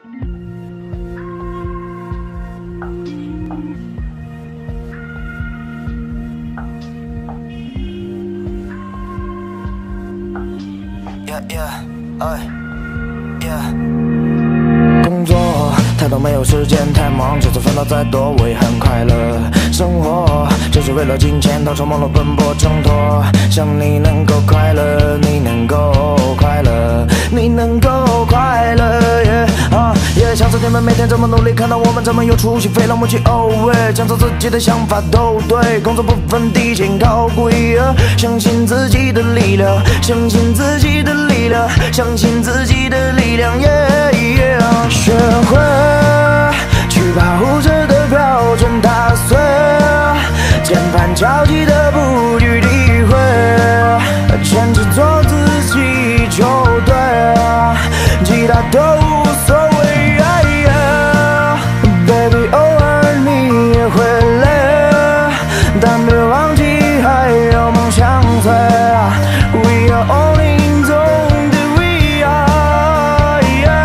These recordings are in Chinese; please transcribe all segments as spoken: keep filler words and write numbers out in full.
Yeah, yeah,哎 yeah 工作太多没有时间，太忙，就算烦恼再多我也很快乐。生活就是为了金钱，到处忙碌奔波挣脱。想你能够快乐，你能够快乐，你能够快乐。Yeah, 啊，也想着你们每天这么努力，看到我们这么有出息，非让我去 oh way， 讲出自己的想法都对，工作不分低贱高贵，相信自己的力量，相信自己的力量，相信自己的力量。Yeah, yeah， 学会去保护着的标准打碎，键盘敲击的不予理会，坚持做自己就对，其他都无所谓。Baby， 偶尔你也会累，但别忘记还有梦相随。We are all in zone， we are。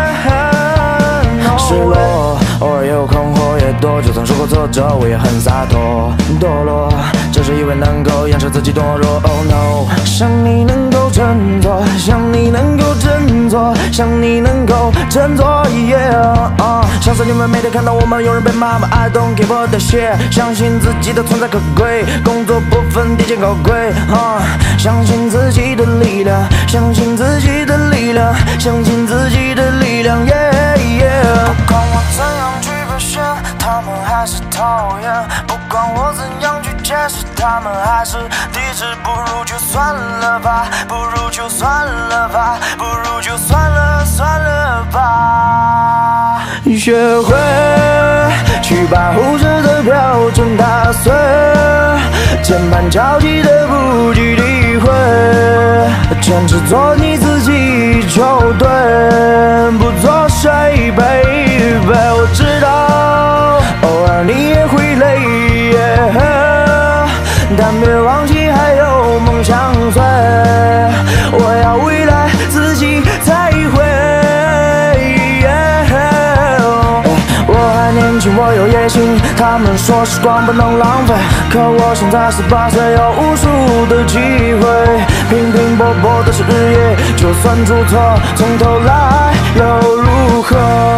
失落，偶尔也有困惑也多，就算受过挫折，我也很洒脱。堕落，只是以为能够掩饰自己懦弱。Oh no， 想你能够振作，想你能够振作，想你能够振作。Yeah， uh， 相信你们每天看到我们有人被骂骂 I don't give a shit， 相信自己的存在可贵，工作不分低贱高贵。Uh， 相信自己的力量，相信自己的力量，相信自己的力量。Yeah yeah， 不管我怎样去表现，他们还是讨厌；不管我怎样去解释，他们还是抵制。不如就算了吧，不如就算了吧，不如就算了算了吧。学会去保护着的标准打碎，键盘敲击的不予理会，坚持做你自己就对，不做谁 baby。 我知道偶尔你也会累， yeah， 但别忘记还有梦相随。我要未来自己才会。年轻我有野心，他们说时光不能浪费，可我现在十八岁，有无数的机会，拼拼搏搏的是日夜，就算出错，从头来又如何？